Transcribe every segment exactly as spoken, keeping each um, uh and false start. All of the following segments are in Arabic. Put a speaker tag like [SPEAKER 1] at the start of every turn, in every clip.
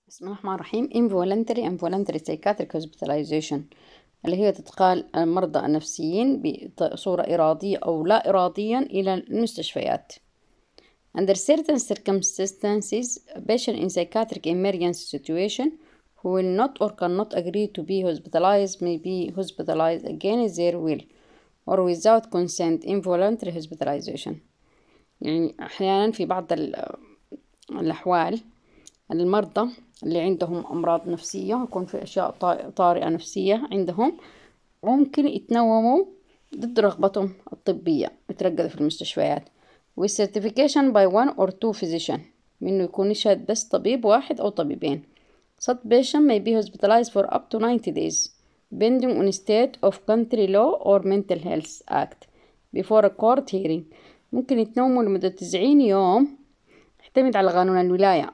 [SPEAKER 1] بسم الله الرحمن الرحيم. involuntary involuntary psychiatric hospitalization اللي هي تتقال المرضى النفسيين بصورة إرادية أو لا إراديا إلى المستشفيات. Under certain circumstances, a patient in psychiatric emergency situation who will not or cannot agree to be hospitalized may be hospitalized against their will or without consent. Involuntary hospitalization يعني أحيانا في بعض الأحوال المرضى اللي عندهم أمراض نفسية يكون في أشياء طارئة نفسية عندهم ممكن يتنوموا ضد رغبتهم الطبية يترقدوا في المستشفيات with certification by one or two physician منه يكون يشهد بس طبيب واحد أو طبيبين. Such patient may be hospitalized for up to ninety days depending on state of country law or mental health act before a court hearing. ممكن يتنوموا لمدة تسعين يوم يعتمد على قانون الولاية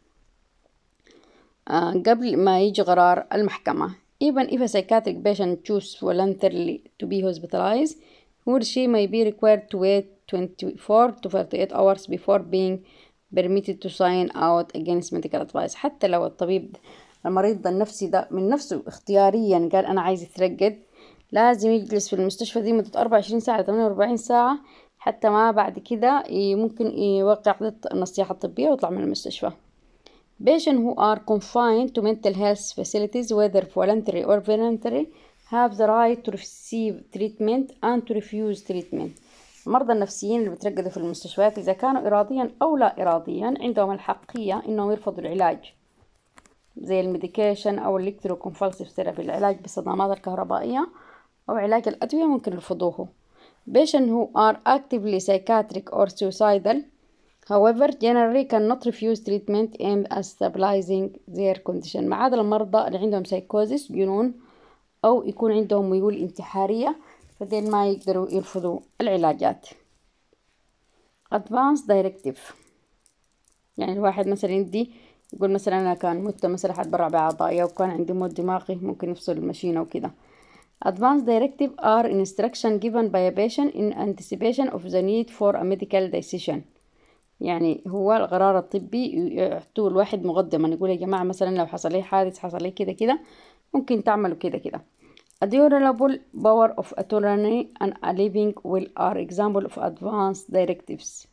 [SPEAKER 1] قبل ما يجي قرار المحكمة. Even if a psychiatric patient chooses voluntarily to be hospitalized, he or she may be required to wait twenty-four to forty-eight hours before being permitted to sign out against medical advice. حتى لو الطبيب المريض النفسي ده من نفسه اختياريا قال أنا عايز يترقد، لازم يجلس في المستشفى دي مدة أربعة وعشرين ساعة ثمانية وأربعين ساعة حتى ما بعد كده ممكن يوقع ضد النصيحة الطبية ويطلع من المستشفى. Patients who are confined to mental health facilities, whether voluntary or voluntary, have the right to receive treatment and to refuse treatment. المرضى النفسيين اللي بترقدوا في المستشفيات إذا كانوا إراديا أو لا إراديا عندهم الحقية إنهم يرفضوا العلاج زي الميديكيشن أو الإلكتروكونفالسيف ثيرابي، العلاج بالصدمات الكهربائية أو علاج الأدوية ممكن يرفضوه. Patients who are actively psychiatric or suicidal however generally cannot refuse treatment aimed at stabilizing their condition. ما عدا المرضى اللي عندهم سايكوزيس جنون أو يكون عندهم ميول انتحارية فدين ما يقدروا يرفضوا العلاجات. Advance directive يعني الواحد مثلا يدي يقول مثلا أنا كان مت مثلا حتبرع بأعضائي أو كان عندي موت دماغي ممكن يفصل الماشينة وكده. Advance directive are instruction given by a patient in anticipation of the need for a medical decision. يعني هو القرار الطبي يعطوه الواحد مقدما يقول يا جماعة مثلا لو حصل لي حادث حصل لي كده كده ممكن تعملوا كده كده. A durable power of attorney and a living will are example of advanced directives.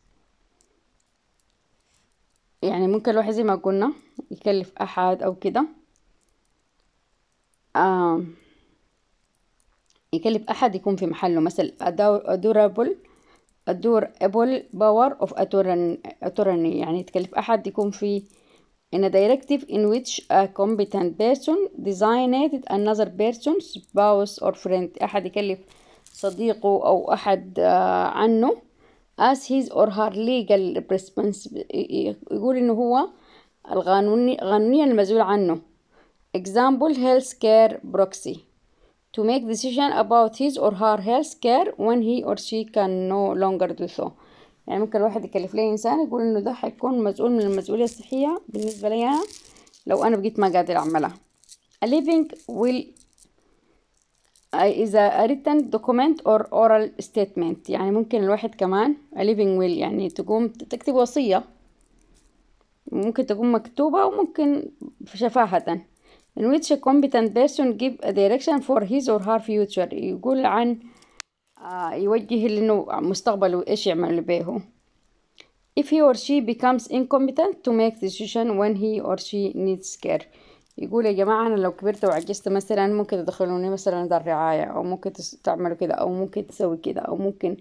[SPEAKER 1] يعني ممكن الواحد زي ما قلنا يكلف أحد أو كده آه يكلف أحد يكون في محله مثل a durable a durable power of attorney يعني تكلف أحد يكون في in a directive in which a competent person designated another person spouse or friend. أحد يكلف صديقه أو أحد عنه as his or her legal responsibility يقول إنه هو القانوني قانونيا المسؤول عنه. Example health care proxy to make decision about his or her health care when he or she can no longer do so. يعني ممكن الواحد يكلف لي إنسان يقول إنه ده حيكون مسؤول من المسؤولية الصحية بالنسبة لي أنا لو أنا بقيت ما قادر أعملها. A living will is a written document or oral statement. يعني ممكن الواحد كمان a living will يعني تقوم تكتب وصية ممكن تكون مكتوبة وممكن شفاهة in which a competent person give a direction for his or her future يقول عن آه يوجه لأنه مستقبله إيش يعمل به. If he or she becomes incompetent to make decision when he or she needs care يقول يا جماعة أنا لو كبرت وعجزت مثلا ممكن تدخلوني مثلا دار رعاية أو ممكن تعملوا كده أو ممكن تسوي كده أو ممكن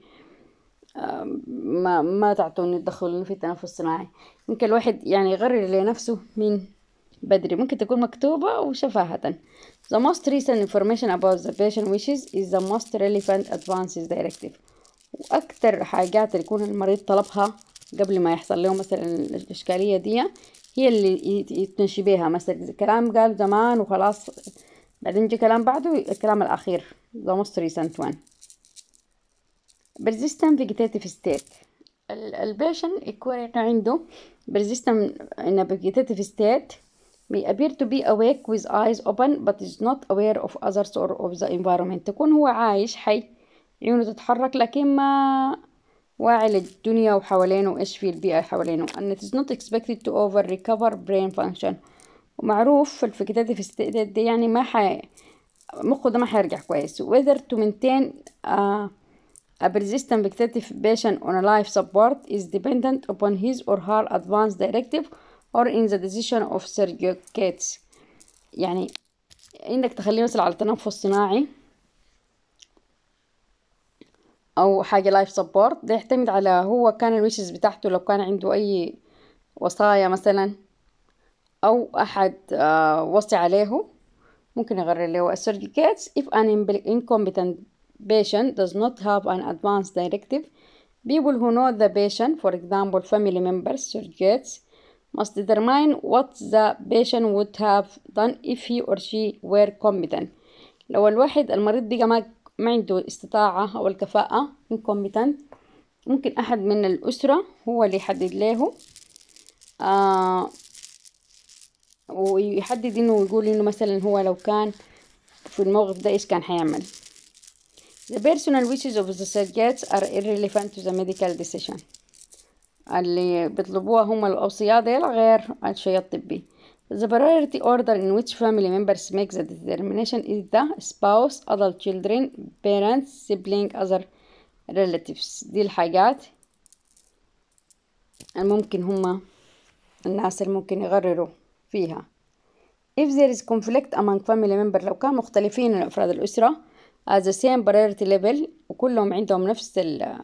[SPEAKER 1] ما ما تعطوني تدخلوني في التنفس الصناعي. ممكن الواحد يعني يغرر لنفسه من بدري ممكن تكون مكتوبة وشفاهة. The most recent information about the patient wishes is the most relevant advances directive. وأكتر حاجات اللي يكون المريض طلبها قبل ما يحصل له مثلا الإشكالية دي هي اللي يتمشي بيها مثلا كلام قال زمان وخلاص بعدين جي كلام بعده الكلام الأخير the most recent one. persistent vegetative state البيشن يكون عنده persistent in a vegetative state may appear to be awake with eyes open but is not aware of others or of the environment. تكون هو عايش حي عيونه تتحرك لكن ما واعي للدنيا وحوالينه وإيش في البيئة حوالينه. and it is not expected to over recover brain function معروف الفيجيتاتيف ستيت دي يعني ما ح مخه ده ما حيرجع كويس. whether to maintain uh, a persistent vegetative patient on a life support is dependent upon his or her advance directive or in the decision of surrogates. يعني انك تخليه مثلا على تنفس صناعي او حاجة لايف سبورت، ده يعتمد على هو كان الويشز بتاعته، لو كان عنده اي وصايا مثلا او احد آه وصي عليه ممكن يغير له. السيرجيكاتس if an incompetent patient does not have an advance directive, people who know the patient, for example family members, surrogates, must determine what the patient would have done if he or she were competent. لو الواحد المريض بقى ما ما عنده استطاعة أو الكفاءة incompetent، ممكن أحد من الأسرة هو اللي يحدد له آه ويحدد إنه ويقول إنه مثلا هو لو كان في الموقف ده إيش كان حيعمل. The personal wishes of the surrogates are irrelevant to the medical decision. اللي بيطلبوها هم الأوصياء ديل غير الشيء الطبي. The priority order in which family members make the determination is the spouse, adult children, parents, sibling, other relatives. دي الحاجات الممكن هم الناس اللي ممكن يغرروا فيها. If there is conflict among family members، لو كان مختلفين أفراد الأسرة at the same priority level وكلهم عندهم نفس ال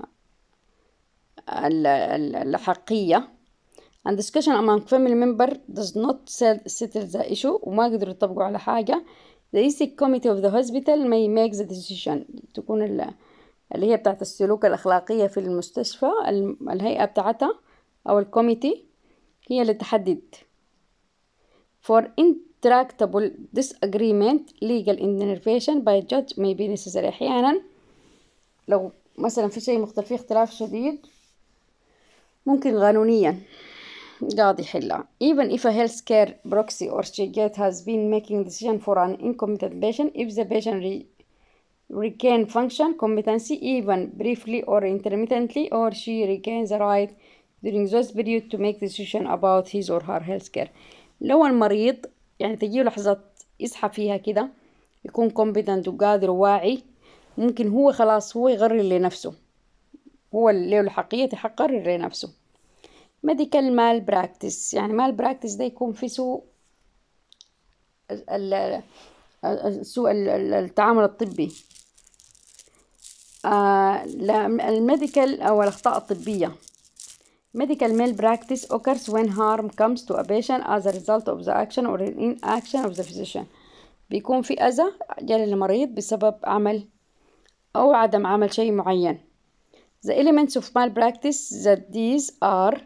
[SPEAKER 1] الحقية and discussion among family member does not settle the issue وما قدروا يطبقوا على حاجة، the ethics committee of the hospital may make the decision. تكون اللي هي بتاعت السلوك الأخلاقية في المستشفى، الهيئة بتاعتها أو الكوميتي هي اللي تحدد. for intractable disagreement legal intervention by judge may be necessary. أحيانا لو مثلا في شيء مختلف فيه اختلاف شديد ممكن قانونيا قاضي يحلها. even if a healthcare proxy or surrogate has been making decision for an incompetent patient, if the patient re regain function competency even briefly or intermittently, or she regains the right during those period to make decision about his or her healthcare. لو المريض يعني تجيه لحظة يصحى فيها كده يكون competent وقادر وواعي، ممكن هو خلاص هو يغرر لنفسه، هو اللي له الحقية يقرر لنفسه. medical malpractice، يعني malpractice ده يكون في سوء سوء التعامل الطبي. آه الميديكال أو الأخطاء الطبية medical malpractice occurs when harm comes to a patient as a result of the action or inaction of the physician. بيكون في أذى جاء للمريض بسبب عمل أو عدم عمل شيء معين. The elements of malpractice that these are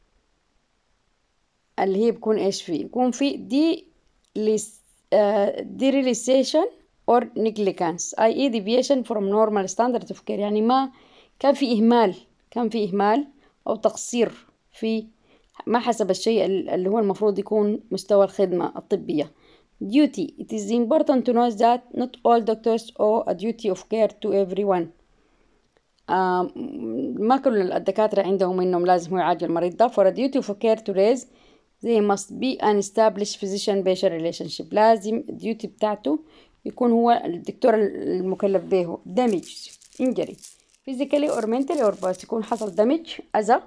[SPEAKER 1] اللي هي بيكون إيش فيه؟ يكون في دي derealization or negligence أي إيه deviation from normal standard of care، يعني ما كان في إهمال كان في إهمال أو تقصير في ما حسب الشيء اللي هو المفروض يكون مستوى الخدمة الطبية. duty it is important to know that not all doctors owe a duty of care to everyone. آه ما كل الدكاترة عندهم إنهم لازم يعالجوا المريض ده. for a duty of care to raise they must be an established physician patient relationship. لازم الديوتي بتاعته يكون هو الدكتور المكلف به damage injury physically or mentally or both، يكون حصل damage أذى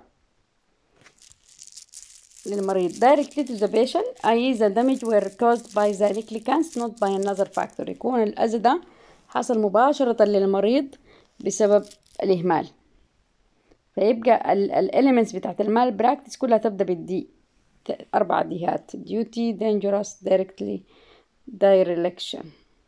[SPEAKER 1] للمريض directly to the patient أي the damage were caused by the negligence not by another factor، يكون الأذى ده حصل مباشرة للمريض بسبب الإهمال. فيبقى ال elements بتاعت المال براكتس كلها تبدأ بالدي، أربع ديهات duty dangerous directly dereliction.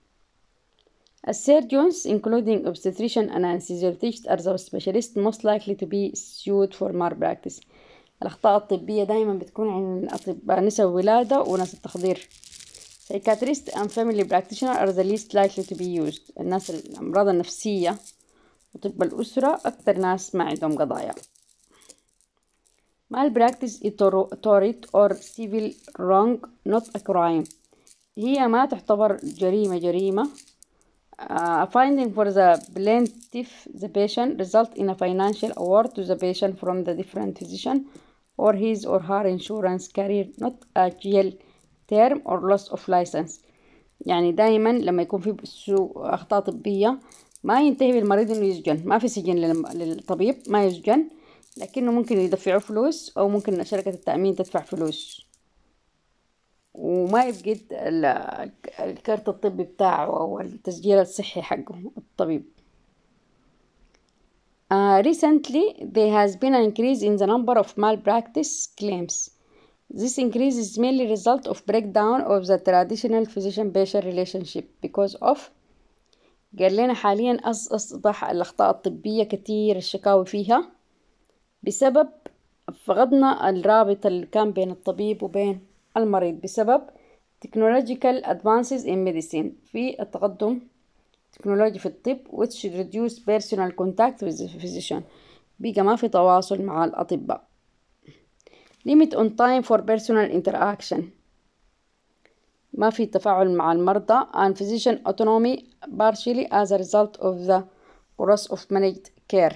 [SPEAKER 1] Surgeons including obstetrician and anesthesiologist are the specialists most likely to be sued for malpractice. الأخطاء الطبية دائما بتكون عند أطباء نساء الولادة وناس التخدير. Psychiatrists and family practitioners are the least likely to be used. الناس الأمراض النفسية وطب الأسرة أكثر ناس ما عندهم قضايا. malpractice is tort or civil wrong not a crime. هي ما تعتبر جريمة جريمة. Uh, a finding for the plaintiff the patient result in a financial award to the patient from the different physician or his or her insurance carrier, not a jail term or loss of license. يعني دايما لما يكون في سوء أخطاء طبية ما ينتهي بالمريض إنه يسجن، ما في سجن للطبيب، ما يسجن، لكنه ممكن يدفعوا فلوس أو ممكن شركة التأمين تدفع فلوس وما يفقد الكارت الطبي بتاعه أو التسجيل الصحي حقه الطبيب. Uh, recently there has been an increase in the number of malpractice claims. This increase is mainly a result of breakdown of the traditional physician-patient relationship because of قال لنا حاليا أصبح الأخطاء الطبية كتير الشكاوي فيها بسبب فقدنا الرابط اللي كان بين الطبيب وبين المريض بسبب technological advances in medicine في التقدم التكنولوجي في الطب which reduce personal contact with the physician. بقى ما في تواصل مع الأطباء. limit on time for personal interaction. ما في تفاعل مع المرضى and physician autonomy partially as a result of the course of managed care.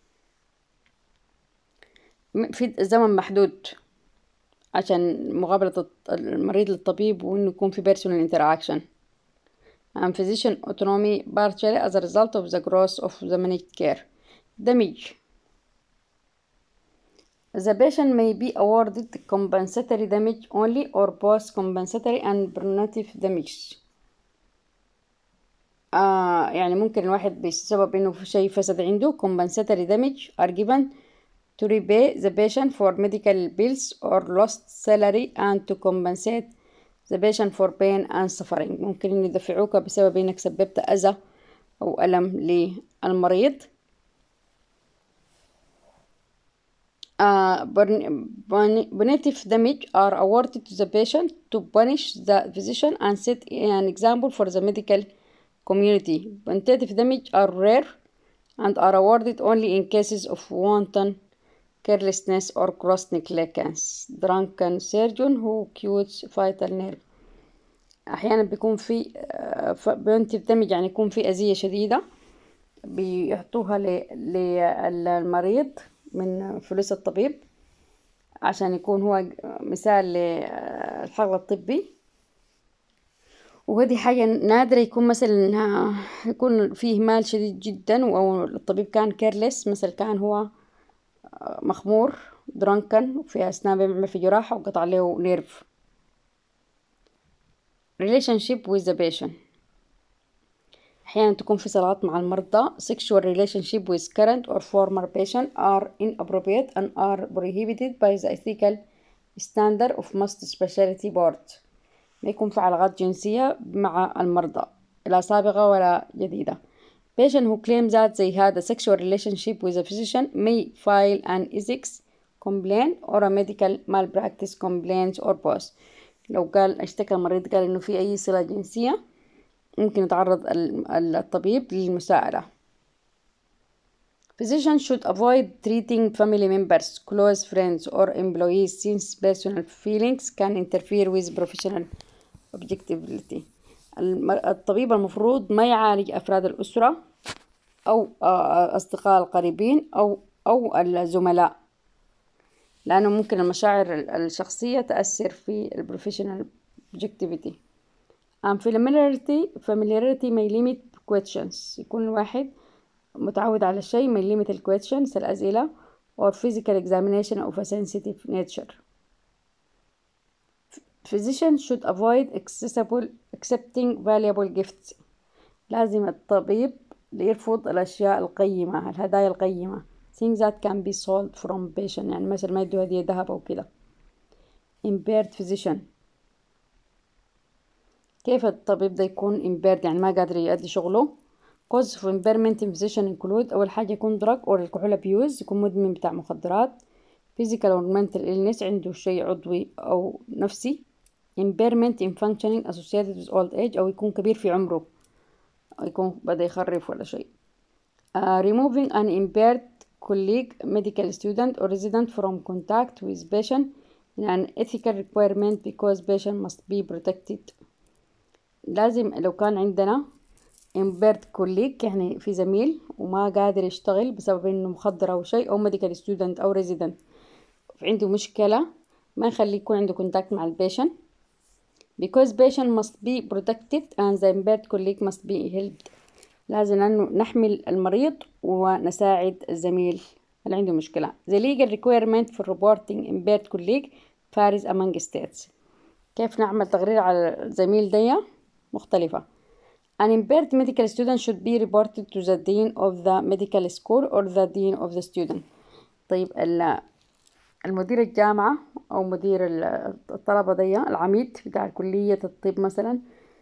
[SPEAKER 1] في زمن محدود عشان مقابلة المريض للطبيب وإنه يكون في personal interaction and physician autonomy partially as a result of the growth of the managed care. damage. The patient may be awarded compensatory damage only or both compensatory and punitive damage. آه يعني ممكن الواحد بسبب إنه في شيء فسد عنده compensatory damage are given to repay the patient for medical bills or lost salary and to compensate the patient for pain and suffering. ممكن إن يدفعوك بسبب إنك سببت أذى أو ألم للمريض. Uh, punitive damage are awarded to the patient to punish the physician and set an example for the medical community. Punitive damage are rare and are awarded only in cases of wanton carelessness or gross negligence. Drunken surgeon who cuts vital nerve. أحيانا بيكون في punitive damage يعني يكون في أذية شديدة بيعطوها للمريض من فلوس الطبيب عشان يكون هو مثال للحقل الطبي. وهذه حاجة نادرة يكون مثلا يكون فيه مال شديد جدا أو الطبيب كان كيرلس مثلا كان هو مخمور درانكن وفي أثناء بيعمل في جراحة وقطع له نيرف. relationship with the patient. أحيانا تكون في صلات مع المرضى. sexual relationship with current or former patient are inappropriate and are prohibited by the ethical standard of most specialty board. ما يكون في علاقات جنسية مع المرضى لا سابقة ولا جديدة. Patient who claim that they had a sexual relationship with a physician may file an ethics complaint or a medical malpractice complaint or both. لو قال اشتكى المريض قال إنه في أي صلة جنسية ممكن يتعرض الطبيب للمساءلة. Physicians should avoid treating family members, close friends or employees since personal feelings can interfere with professional objectivity. الطبيب المفروض ما يعالج أفراد الأسرة أو أصدقاء القريبين أو أو الزملاء لأنه ممكن المشاعر الشخصية تأثر في البروفيشنال objectivity. and familiarity familiarity may limit questions. يكون الواحد متعود على الشيء may limit ال questions الأسئلة or physical examination of a sensitive nature. Physicians should avoid accessible accepting valuable gifts. لازم الطبيب يرفض الأشياء القيمة الهدايا القيمة things that can be sold from patient يعني مثلا ما يدوا هدية ذهب أو كده. impaired physician. كيف الطبيب ده يكون impaired يعني ما قادر يؤدي شغله. cause of impairment in physician include أول حاجة يكون drug or alcohol abuse يكون مدمن بتاع مخدرات. physical or mental illness عنده شيء عضوي أو نفسي. impairment in functioning associated with old age أو يكون كبير في عمره أو يكون بدأ يخرف ولا شيء. uh, removing an impaired colleague, medical student or resident from contact with patient in an ethical requirement because patient must be protected. لازم لو كان عندنا impaired colleague يعني في زميل وما قادر يشتغل بسبب انه مخدر او شيء او medical student او resident عنده مشكلة ما يخلي يكون عنده contact مع البيشن because patient must be protected and the impaired colleague must be helped. لازم أنه نحمي المريض ونساعد الزميل اللي عنده مشكلة. The legal requirement for reporting impaired colleague varies among states. كيف نعمل تقرير على الزميل دي مختلفة. An impaired medical student should be reported to the dean of the medical school or the dean of the student. طيب المدير الجامعة أو مدير الطلبة دي العميد بتاع كلية الطب مثلا،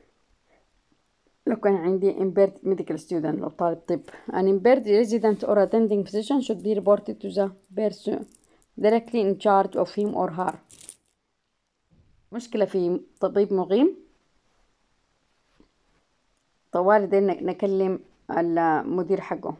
[SPEAKER 1] لو كان عندي impaired medical student لو طالب طب. An impaired resident or attending physician should be reported to the person directly in charge of him or her. مشكلة في طبيب مقيم، طوالي ده نكلم المدير حقه.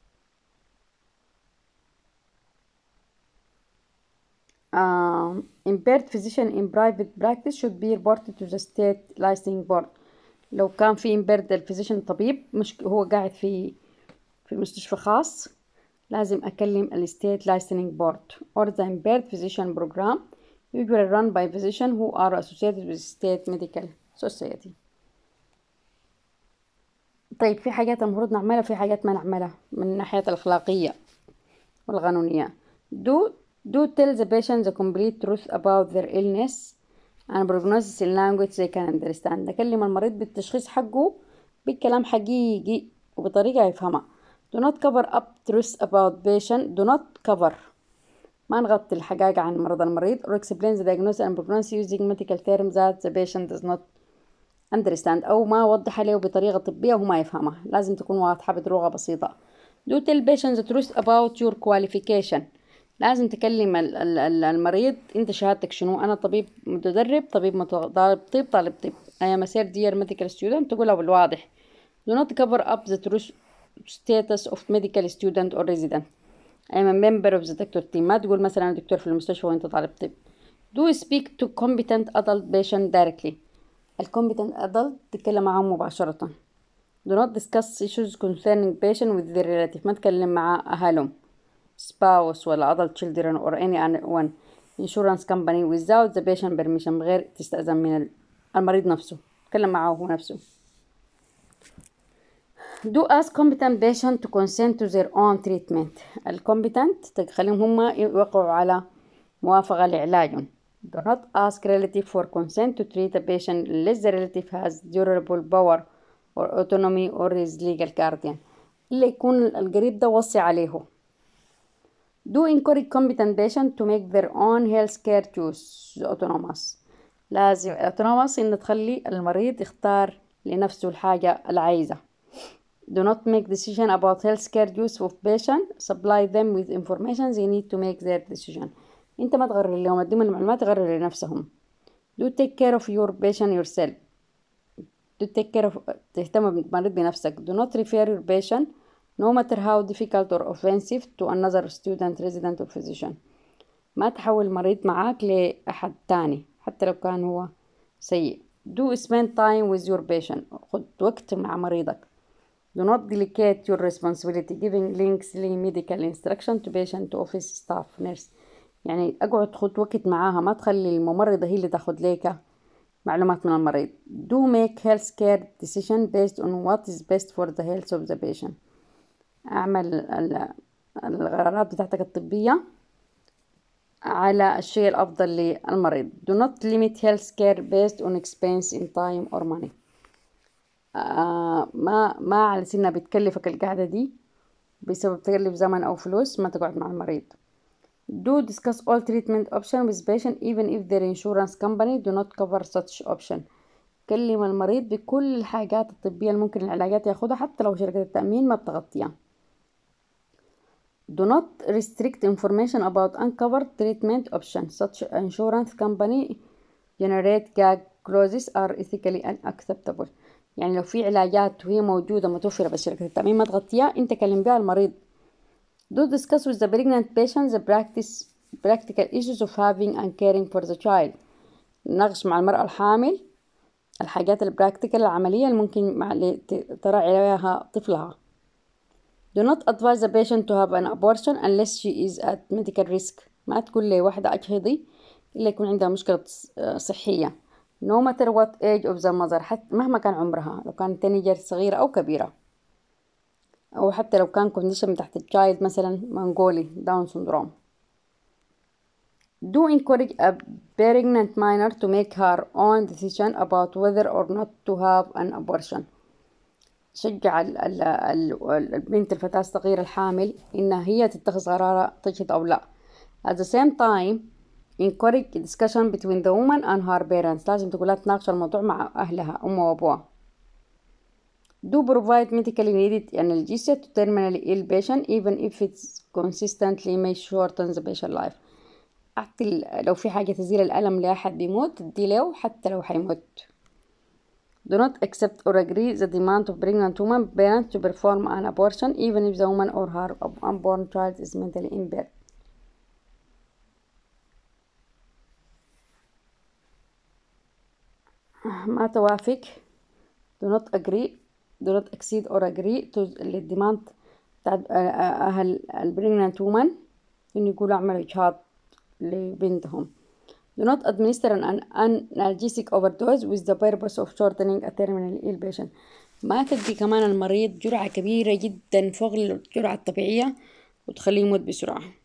[SPEAKER 1] Uh, impaired physician in private practice should be reported to the state licensing board. لو كان في impaired الفيزيشن طبيب مش هو قاعد في في مستشفى خاص، لازم أكلم ال state licensing board or the impaired physician program usually run by physicians who are associated with state medical society. طيب في حاجات المفروض نعملها، في حاجات ما نعملها من الناحية الأخلاقية والقانونية. do do tell the patient the complete truth about their illness and prognosis in language they can understand. نكلم المريض بالتشخيص حقه بكلام حقيقي وبطريقة يفهمها. do not cover up truth about patient. do not cover ما نغطي الحقائق عن مرض المريض or explain the diagnosis and prognosis using medical terms that the patient does not understand. أو ما وضح له بطريقة طبية وهو ما يفهمها، لازم تكون واضحة بلغة بسيطة. do tell patient the truth about your qualification. لازم تكلم المريض انت شهادتك شنو. انا طبيب متدرب، طبيب طالب طب طالب طب I am a third year medical student. تقولها بالواضح. do not cover up the true status of medical student or resident. I am a member of the doctor team. ما تقول مثلا انا دكتور في المستشفى وانت طالب طب. do speak to competent adult patient directly. ال competent adult تتكلم معهم مباشرة. do not discuss issues concerning patient with their relative. ما تكلم مع أهلهم spouse ولا adult children or any one insurance company without the patient permission. بغير تستأذن من المريض نفسه، تكلم معه هو نفسه. do ask competent patient to consent to their own treatment. ال competent تخليهم هم يوقعوا على موافقة لعلاجهم. do not ask relative for consent to treat a patient unless the relative has durable power or autonomy or is legal guardian. اللي يكون القريب ده وصي عليه. do encourage competent patient to make their own healthcare choice autonomous. لازم autonomous إن تخلي المريض يختار لنفسه الحاجة اللي عايزة. do not make decision about healthcare use of patient. supply them with information they need to make their decision. انت ما تغرر لهم، اديهم المعلومات تغرر لنفسهم. do take care of your patient yourself. do take care of تهتم بالمريض بنفسك. do not refer your patient no matter how difficult or offensive to another student resident or physician. ما تحول المريض معاك لأحد تاني حتى لو كان هو سيء. do spend time with your patient. خد وقت مع مريضك. do not delegate your responsibility giving lengthy medical instruction to patient to office staff nurse. يعني اقعد خد وقت معاها، ما تخلي الممرضة هي اللي تاخد ليك معلومات من المريض. do make healthcare decision based on what is best for the health of the patient. اعمل القرارات بتاعتك الطبية على الشيء الأفضل للمريض. do not limit healthcare based on expense in time or money. آه ما ما على سنة بتكلفك القعدة دي بسبب تكلف زمن أو فلوس، ما تقعد مع المريض. do discuss all treatment options with patient even if their insurance company do not cover such option. كلم المريض بكل الحاجات الطبية الممكن العلاجات ياخدها حتى لو شركة التأمين ما بتغطيها. do not restrict information about uncovered treatment options. such insurance company generate gag clauses are ethically unacceptable. يعني لو في علاجات وهي موجودة متوفرة بس شركة التأمين ما تغطيها، انت كلم بها المريض. do discuss with the pregnant patient the practice practical issues of having and caring for the child. نناقش مع المرأة الحامل الحاجات البراكتيكال العملية اللي ممكن مع تراعي عليها طفلها. do not advise the patient to have an abortion unless she is at medical risk. ما تقول لي واحدة أجهضي إلا يكون عندها مشكلة صحية. no matter what age of the mother، حتى مهما كان عمرها، لو كانت تينيجر صغيرة أو كبيرة، أو حتى لو كان condition تحت الchild مثلا منغولي داون syndrome. Do encourage a pregnant minor to make her own decision about whether or not to have an abortion. شجع ال ال ال البنت الفتاة الصغيرة الحامل إنها هي تتخذ قرارها تجهض أو لا. At the same time encourage discussion between the woman and her parents. لازم تقولها تناقش الموضوع مع أهلها أمها وأبوها. Do provide medically needed analgesia to terminally ill patient even if it's consistently may shorten the patient life. أعطي لو في حاجة تزيل الألم لأحد بيموت تدي له حتى لو حيموت. Do not accept or agree the demand of pregnant woman parents to perform an abortion even if the woman or her unborn child is mentally impaired. ما توافق. Do not agree do not accede or agree to الديماند بتاع أهل البريجنانت woman إنه يقولوا اعملوا إجهاض لبنتهم. Do not administer an analgesic overdose with the purpose of shortening a terminally ill patient. ما تدي كمان المريض جرعة كبيرة جدا فوق الجرعة الطبيعية وتخليه يموت بسرعة.